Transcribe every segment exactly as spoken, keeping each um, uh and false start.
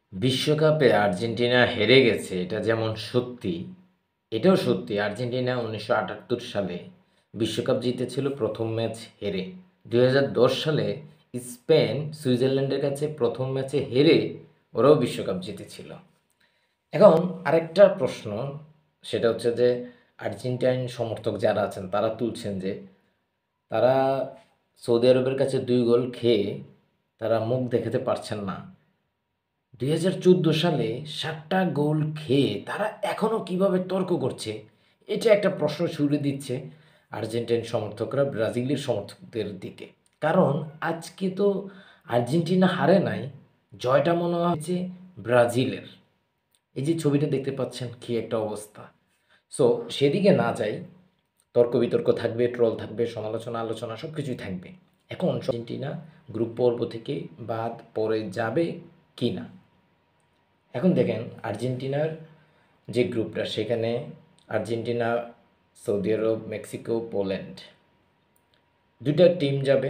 বিশ্বকাপে আর্জেন্টিনা হেরে গেছে এটা যেমন সত্যি, এটাও সত্যি আর্জেন্টিনা উনিশশো আটাত্তর সালে বিশ্বকাপ জিতেছিল প্রথম ম্যাচ হেরে। দুই হাজার দশ সালে স্পেন সুইজারল্যান্ডের কাছে প্রথম ম্যাচে হেরে ওরাও বিশ্বকাপ জিতেছিল। এখন আরেকটা প্রশ্ন, সেটা হচ্ছে যে আর্জেন্টাইন সমর্থক যারা আছেন তারা তুলছেন যে তারা সৌদি আরবের কাছে দুই গোল খেয়ে তারা মুখ দেখাতে পারছেন না। দুই হাজার চোদ্দো সালে সাতটা গোল খেয়ে তারা এখনও কিভাবে তর্ক করছে, এটা একটা প্রশ্ন ছুড়ে দিচ্ছে আর্জেন্টাইন সমর্থকরা ব্রাজিলের সমর্থকদের দিকে। কারণ আজকে তো আর্জেন্টিনা হারে নাই, জয়টা মনে হয়েছে ব্রাজিলের। এই যে ছবিটা দেখতে পাচ্ছেন কি একটা অবস্থা। সো সেদিকে না যাই, তর্ক বিতর্ক থাকবে, ট্রল থাকবে, সমালোচনা আলোচনা সব কিছুই থাকবে। এখন আর্জেন্টিনা গ্রুপ পর্ব থেকে বাদ পড়ে যাবে কি না, এখন দেখেন আর্জেন্টিনার যে গ্রুপটা, সেখানে Argentina, Saudi Arab, Mexico, Poland দুইটা টিম যাবে।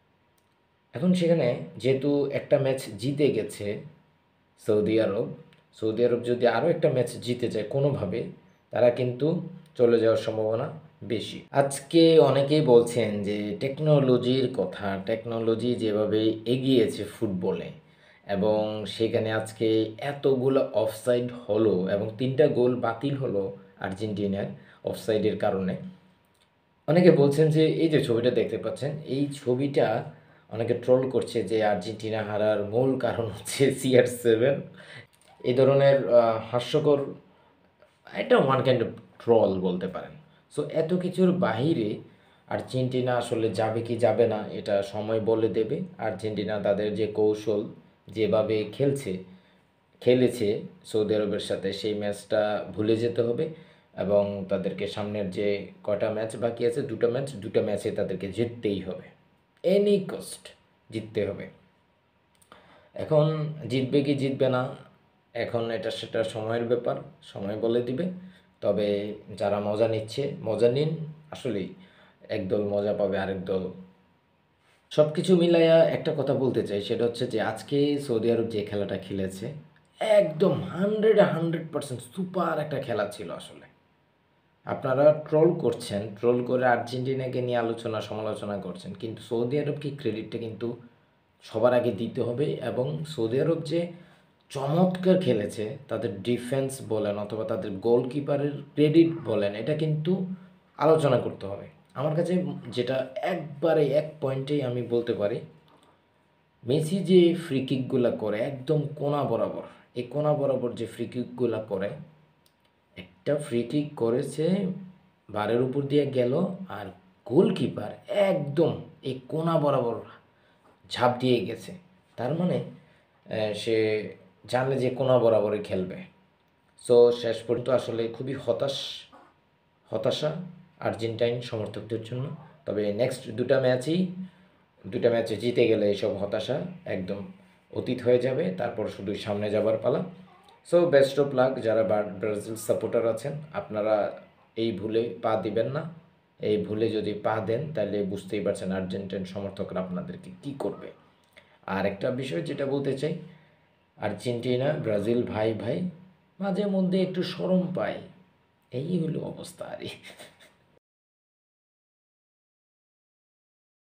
এখন সেখানে যেহেতু একটা ম্যাচ জিতে গেছে সৌদি আরব, সৌদি আরব যদি আরও একটা ম্যাচ জিতে যায় কোনোভাবে, তারা কিন্তু চলে যাওয়ার সম্ভাবনা বেশি। আজকে অনেকেই বলছেন যে টেকনোলজির কথা, টেকনোলজি যেভাবে এগিয়েছে ফুটবলে, এবং সেখানে আজকে এতগুলো অফসাইড হলো এবং তিনটা গোল বাতিল হলো আর্জেন্টিনার অফসাইডের কারণে। অনেকে বলছেন যে এই যে ছবিটা দেখতে পাচ্ছেন, এই ছবিটা অনেকে ট্রোল করছে যে আর্জেন্টিনা হারার মূল কারণ হচ্ছে সি আর সেভেন। এই ধরনের হাস্যকর, এটা ওয়ান কাইন্ড অফ ট্রল বলতে পারেন। সো এত কিছুর বাহিরে আর্জেন্টিনা আসলে যাবে কি যাবে না এটা সময় বলে দেবে। আর্জেন্টিনা তাদের যে কৌশল, যেভাবে খেলছে খেলেছে সৌদি আরবের সাথে, সেই ম্যাচটা ভুলে যেতে হবে এবং তাদেরকে সামনের যে কটা ম্যাচ বাকি আছে, দুটো ম্যাচ, দুটো ম্যাচে তাদেরকে জিততেই হবে, এনি কস্ট জিততে হবে। এখন জিতবে কি জিতবে না, এখন এটা সেটা সময়ের ব্যাপার, সময় বলে দিবে। তবে যারা মজা নিচ্ছে মজা নিন, আসলেই একদল মজা পাবে, আরেক দল। সব কিছু মিলাইয়া একটা কথা বলতে চাই, সেটা হচ্ছে যে আজকে সৌদি আরব যে খেলাটা খেলেছে, একদম হান্ড্রেড হান্ড্রেড পার্সেন্ট সুপার একটা খেলা ছিল আসলে। আপনারা ট্রোল করছেন, ট্রোল করে আর্জেন্টিনাকে নিয়ে আলোচনা সমালোচনা করছেন, কিন্তু সৌদি আরবকে ক্রেডিটটা কিন্তু সবার আগে দিতে হবে। এবং সৌদি আরব যে চমৎকার খেলেছে, তাদের ডিফেন্স বলেন অথবা তাদের গোলকিপারের ক্রেডিট বলেন, এটা কিন্তু আলোচনা করতে হবে। আমার কাছে যেটা একবারে এক পয়েন্টেই আমি বলতে পারি, মেসি যে ফ্রি কিকগুলো করে একদম কোনা বরাবর, এই কোনা বরাবর যে ফ্রি কিকগুলো করে, একটা ফ্রি কিক করেছে বারের উপর দিয়ে গেল, আর গোলকিপার একদম এই কোনা বরাবর ঝাঁপ দিয়ে গেছে। তার মানে সে জানে যে কোনা বরাবরই খেলবে। সো শেষ পর্যন্ত আসলে খুবই হতাশ হতাশা আর্জেন্টাইন সমর্থকদের জন্য। তবে নেক্সট দুটা ম্যাচই দুটা ম্যাচে জিতে গেলে এইসব হতাশা একদম অতীত হয়ে যাবে, তারপর শুধু সামনে যাবার পালা। সো বেস্ট অফ লাক যারা ব্রাজিল সাপোর্টার আছেন, আপনারা এই ভুলে পা দিবেন না। এই ভুলে যদি পা দেন তাহলে বুঝতেই পারছেন আর্জেন্টাইন সমর্থকরা আপনাদেরকে কি করবে। আর একটা বিষয় যেটা বলতে চাই, আর্জেন্টিনা ব্রাজিল ভাই ভাই, মাঝে মধ্যে একটু শরম পায়, এই হলো অবস্থা আর